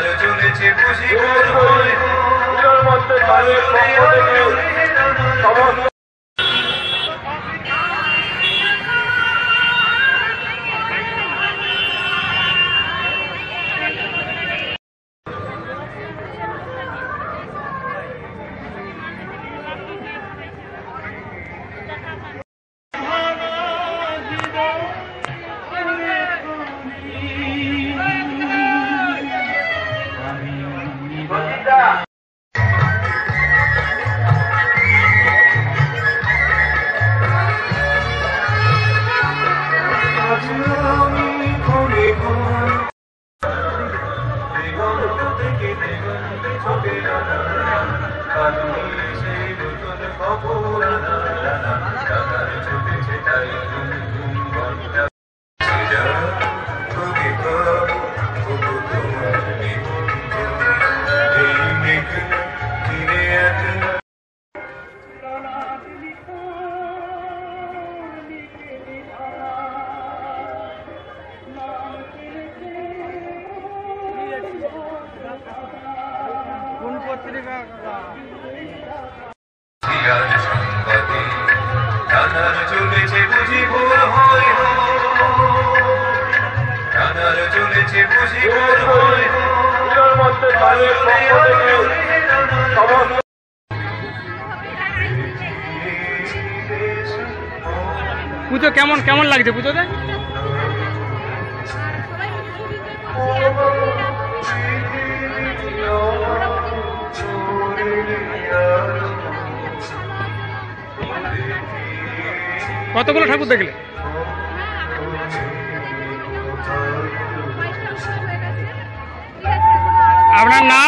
চলেছে বুঝি পুজোর মধ্যে তাদের পক্ষ থেকে সমস্ত চলেছে বুঝি ভুল হয় চলেছে বুঝি ভুল হয় পুজোর মধ্যে তাদের পক্ষ থেকে সমস্ত পুজো কেমন কেমন লাগছে পুজোতে? কতগুলো ঠাকুর দেখলে? আপনার নাম?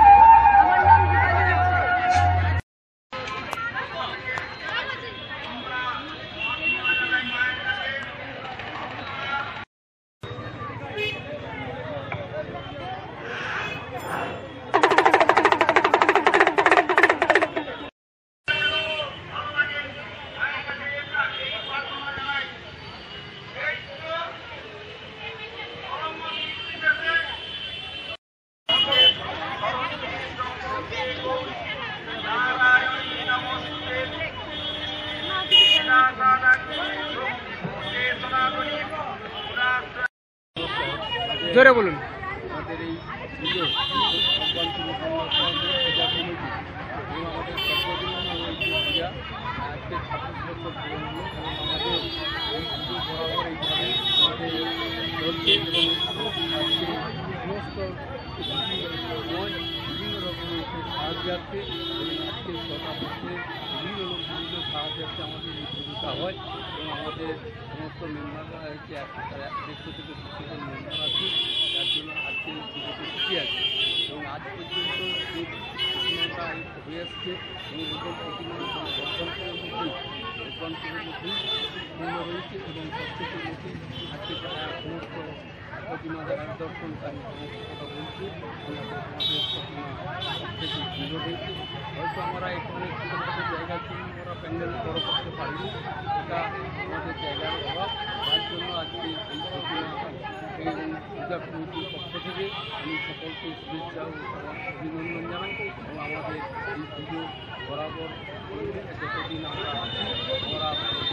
জোরে বলুন। আমাদের এই পুজো আজকে 26 বছর পূরণ হলো এবং আমাদের এই পুজো বরাবর এইভাবে চলছে এবং আজকে সমস্ত বিভিন্ন রকমের সাহায্যার্থে এবং আজকে গোটা দেশে বিভিন্ন লোক বিভিন্ন সাহায্যার্থে আমাদের এই পুজোটা হয় এবং আমাদের সমস্ত মেম্বাররা হচ্ছে 150 থেকে 200 জন মেম্বার আছে, যার জন্য আজকে এই পুজোতে খুশি আছে এবং আজ পর্যন্ত যে প্রতিমাটা হয়ে আসছে এবং এবং প্রতিমার অভ্যন্তরের মধ্যেই পূর্ণ রয়েছে এবং প্রত্যেকের মধ্যেই আজকে সমস্ত প্রতিমা যারা দর্শনকারী সমস্ত কথা বলছে আমাদের প্রতিমা থেকে পুজো হয়েছে। হয়তো আমরা এখানে ছোটোখাটো জায়গার জন্য আমরা প্যান্ডেল বড় করতে পারিনি, এটা আমাদের জায়গার অভাব, তার জন্য আজকে এই প্রতিমা এবং পূজা কমিটির পক্ষ থেকে আমি সকলকে শুভেচ্ছা ও অভিনন্দন জানাই এবং আমাদের এই পুজো বরাবর যতদিন আমরা আছি আমরা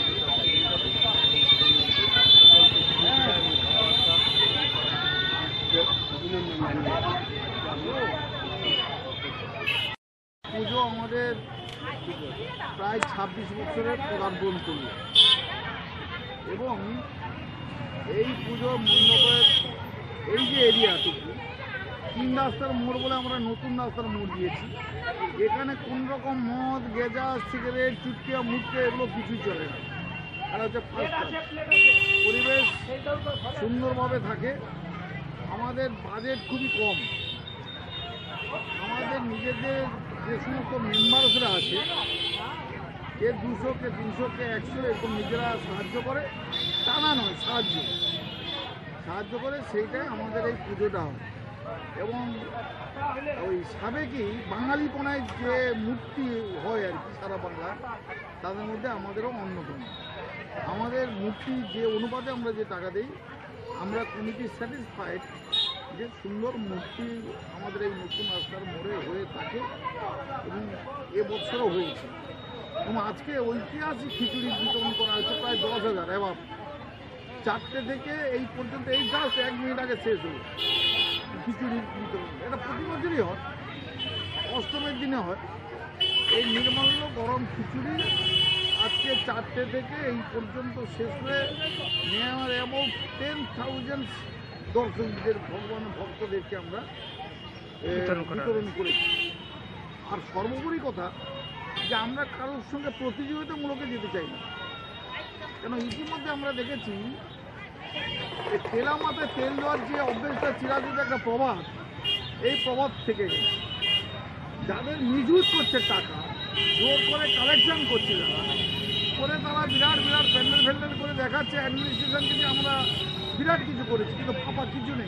পুজো আমাদের প্রায় 26 বছরের পদার্পণ করি এবং এই পুজো মণ্ডপের এই যে এরিয়াটুকু 3 রাস্তার মোড় বলে আমরা নতুন রাস্তার মোড় দিয়েছি। এখানে কোন রকম মদ গেজা সিগারেট চুটকিয়া মুটকে এগুলো কিছুই চলে না। এটা হচ্ছে পরিবেশ সুন্দরভাবে থাকে। আমাদের বাজেট খুবই কম। আমাদের নিজেদের যে সমস্ত মেম্বারসরা আছে কে 200 কে 300 কে 100 এরকম নিজেরা সাহায্য করে, টানা নয় সাহায্য করে, সেইটাই আমাদের এই পুজোটা হয়। এবং ওই সাবেকি বাঙালিপনায় যে মূর্তি হয় আর কি সারা বাংলা, তাদের মধ্যে আমাদেরও অন্যতম। আমাদের মূর্তি যে অনুপাতে আমরা যে টাকা দিই, আমরা কমিটি স্যাটিসফাইড যে সুন্দর মূর্তি আমাদের এই নতুন রাস্তার মোড়ে হয়ে থাকে এবং এবছরও হয়েছে। এবং আজকে ঐতিহাসিক খিচুড়ি বিতরণ করা হয়েছে প্রায় 10,000। এবার 4টে থেকে এই পর্যন্ত এই জাস্ট 1 মিনিট আগে শেষ হলো খিচুড়ির বিতরণ। এটা প্রতি বছরই হয়, অষ্টমীর দিনে হয়। এই নির্মাল্য গরম খিচুড়ি আজকে 4টে থেকে এই পর্যন্ত শেষ হয়ে নেওয়ার অ্যাবাউট 10,000 দর্শকদের ভগবান ভক্তদেরকে আমরা বিতরণ করেছি। আর সর্বোপরি কথা যে আমরা কারোর সঙ্গে প্রতিযোগিতামূলক যেতে চাই না, কেন ইতিমধ্যে আমরা দেখেছি তেলা মাথায় তেল দেওয়ার যে অভ্যেসটা চিরাচরিত একটা প্রভাব, এই প্রভাব থেকে গেছে। যাদের মিসইউজ করছে টাকা, জোর করে কালেকশন করছে যারা, করে তারা বিরাট বিরাট প্যান্ডেল করে দেখাচ্ছে অ্যাডমিনিস্ট্রেশনকে যে আমরা বিরাট কিছু করেছি, কিন্তু পাপা কিছু নেই।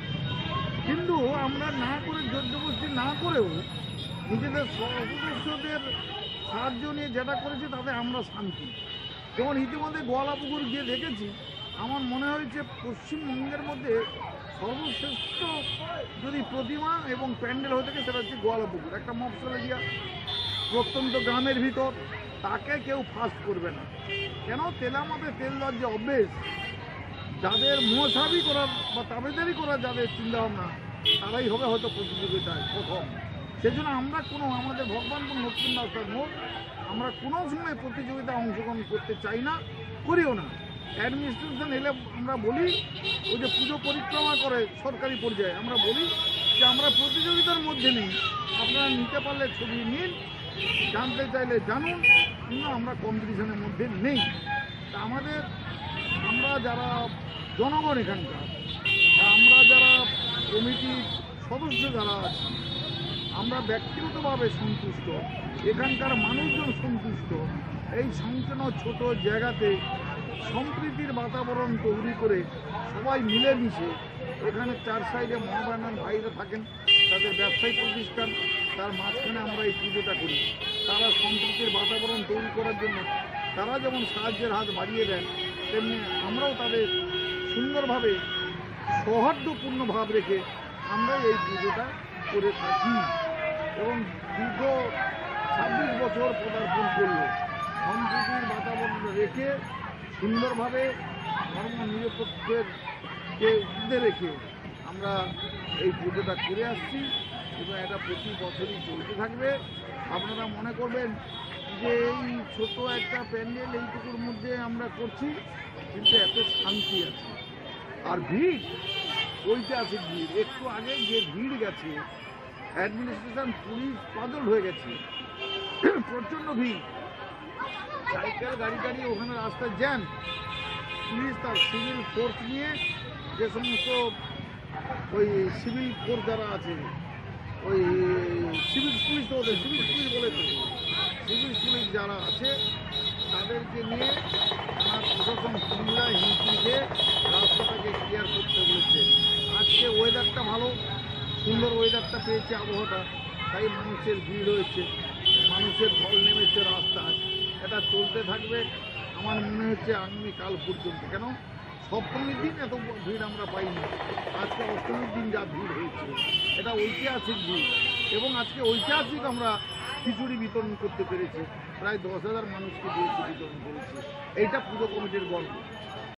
কিন্তু আমরা না করে জোরজবস্তি না করেও নিজেদের সদস্যদের সাহায্য নিয়ে যেটা করেছি তাতে আমরা শান্তি। যেমন ইতিমধ্যে গোয়ালাপুকুর গিয়ে দেখেছি, আমার মনে হয়েছে পশ্চিমবঙ্গের মধ্যে সর্বশ্রেষ্ঠ যদি প্রতিমা এবং প্যান্ডেল হয়ে থাকে সেটা হচ্ছে গোয়ালাপুকুর। একটা মফসলে গিয়া প্রত্যন্ত গ্রামের ভিতর, তাকে কেউ ফার্স্ট করবে না। কেন? তেলা মাথায় তেল দেওয়ার যে অভ্যেস, যাদের মোসাবি করার বা তাবেদারি করার যাদের চিন্তাভাবনা, তারাই হবে হয়তো প্রতিযোগিতায় প্রথম। সেজন্য আমরা আমাদের ভগবানপুর নতুন রাস্তার মোড় আমরা কোনো সময় প্রতিযোগিতায় অংশগ্রহণ করতে চাই না, করিও না। অ্যাডমিনিস্ট্রেশন এলে আমরা বলি, ওই যে পুজো পরিক্রমা করে সরকারি পর্যায়ে, আমরা বলি যে আমরা প্রতিযোগিতার মধ্যে নেই, আপনারা নিতে পারলে ছবি নিন, জানতে চাইলে জানুন, কিন্তু আমরা কম্পিটিশনের মধ্যে নেই। তা আমরা যারা জনগণ এখানকার, আমরা যারা কমিটির সদস্য যারা আছি, আমরা ব্যক্তিগতভাবে সন্তুষ্ট, এখানকার মানুষজন সন্তুষ্ট। এই সংকীর্ণ ছোট জায়গাতে সম্প্রীতির বাতাবরণ তৈরি করে সবাই মিলেমিশে, এখানে 4 সাইডে মহাবানান ভাইরা থাকেন, তাদের ব্যবসায়িক প্রতিষ্ঠান, তার মাঝখানে আমরা এই পুজোটা করি। তারা সম্প্রীতির বাতাবরণ তৈরি করার জন্য তারা যেমন সাহায্যের হাত বাড়িয়ে দেন, তেমনি আমরাও তাদের সুন্দরভাবে সৌহার্দ্যপূর্ণ ভাব রেখে আমরা এই পুজোটা করে থাকি। এবং দীর্ঘ 26 বছর পদার্পণ করলো, সম্প্রীতির বাতাবরণ রেখে সুন্দরভাবে ধর্ম নিরপেক্ষের রেখে আমরা এই পুজোটা করে আসছি এবং এটা প্রতি বছরই চলতে থাকবে। আপনারা মনে করবেন যে এই ছোট একটা প্যান্ডেল এইটুকুর মধ্যে আমরা করছি, কিন্তু এত শান্তি আছে। আর ভিড়, ঐতিহাসিক ভিড়, একটু আগে যে ভিড় গেছে, অ্যাডমিনিস্ট্রেশন পুলিশ পাগল হয়ে গেছে, প্রচণ্ড ভিড়, সাইকেল গাড়ি ওখানে রাস্তায় জ্যাম। পুলিশ তার সিভিল ফোর্স নিয়ে, যে সমস্ত ওই সিভিল ফোর্স যারা আছে, ওই সিভিল পুলিশ তো ওদের সিভিল পুলিশ বলেছে, সিভিল পুলিশ যারা আছে তাদেরকে নিয়ে আমার প্রশাসন পুলিশরা হিমশিম খেয়ে রাস্তাটাকে ক্লিয়ার করতে বলেছে। আজকে ওয়েদারটা ভালো, সুন্দর ওয়েদারটা পেয়েছে, আবহাওয়াটা, তাই মানুষের ভিড় হয়েছে, মানুষের ঢল নেমেছে রাস্তায়। এটা চলতে থাকবে আমার মনে হচ্ছে আগামীকাল পর্যন্ত। কেন? সপ্তমীর দিন এত ভিড় আমরা পাইনি, আজকে অষ্টমীর দিন যা ভিড় হয়েছে, এটা ঐতিহাসিক ভিড়। এবং আজকে ঐতিহাসিক আমরা খিচুড়ি বিতরণ করতে পেরেছি, প্রায় 10,000 মানুষকে দিয়েছি, বিতরণ করেছি। এইটা পুজো কমিটির গর্ব।